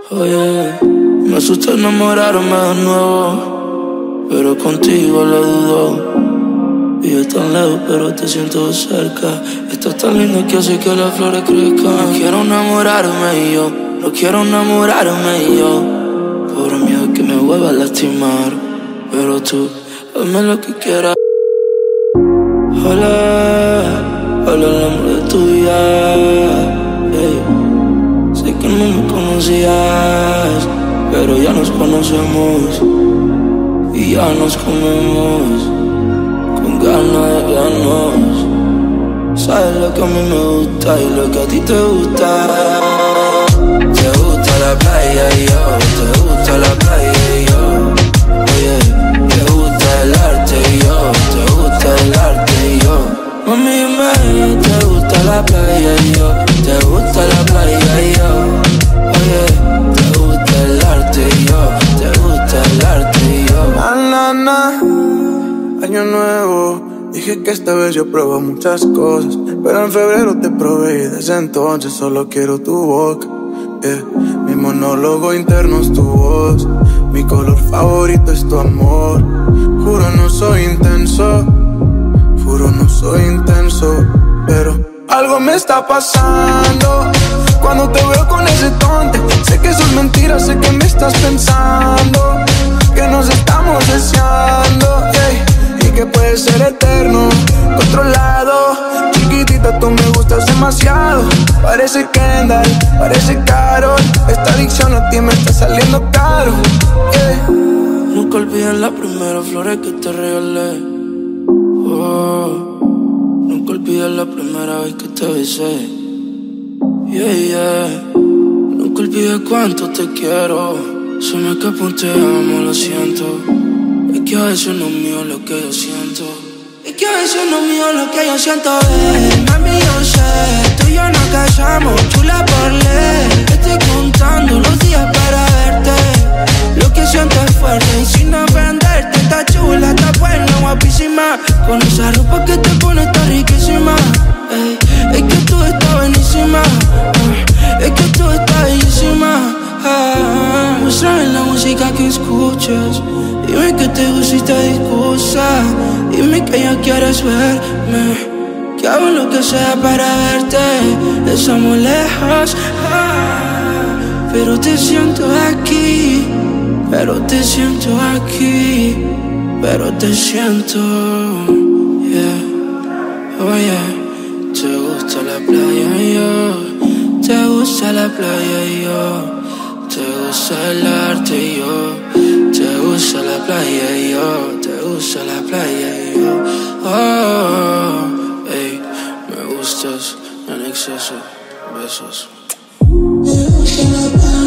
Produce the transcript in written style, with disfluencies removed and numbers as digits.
Oye, me asusta enamorarme de nuevo, pero contigo lo dudo. Vives tan lejos pero te siento cerca. Estás tan lindo que hace que las flores crezcan. No quiero enamorarme yo, no quiero enamorarme yo, por miedo que me vuelva a lastimar. Pero tú, hazme lo que quieras. Hola, hola el amor de tu vida. Sé que no me conocías, pero ya nos conocemos y ya nos comemos con ganas de vernos. Sabes lo que a mí me gusta y lo que a ti te gusta. Te gusta la playa y yo, te gusta la playa y yo. Oye, te gusta el arte y yo, te gusta el arte y yo. Mami, dime, te gusta la playa y yo, te gusta la playa y yo. Oye, te gusta el arte y yo, te gusta el arte y yo. Año nuevo, dije que esta vez yo pruebo muchas cosas, pero en febrero te probé y desde entonces solo quiero tu boca. Mi monólogo interno es tu voz, mi color favorito es tu amor. Juro no soy intenso, juro no soy intenso, pero algo me está pasando cuando te veo con ese tonte. Sé que son mentiras, sé que me estás pensando, que nos estamos deseando, y que puede ser eterno, controlado. Chiquitita, tú me gustas demasiado. Parece Kendall, parece Karol. Esta adicción a ti me está saliendo caro, Nunca olvides las primeras flores que te regalé. Nunca olvides la primera vez que te besé. Nunca olvides cuánto te quiero. Se me escapa un te amo, lo siento. Es que a veces no es mío lo que yo siento. Es que a veces no es mío lo que yo siento. Mami, yo sé, tú y yo nos casamos, chula por ley. Estoy contando los días para verte. Lo que siento es fuerte y sin ofenderte. Está chula, está buena, guapísima. Con esa ropa que te pone está riquísima. Es que tú estás buenísima. Es que tú estás bellísima. Muéstrame la música que escuchas. Dime que te gusta y te disgusta. Dime que ya quieres verme, que hago lo que sea para verte. Estamos lejos, pero te siento aquí. Pero te siento aquí. Pero te siento, oh yeah. Te gusta la playa y yo, te gusta la playa y yo. Te gusta el arte y yo, te gusta la playa y yo, te gusta la playa y yo. Me gustas en exceso, besos.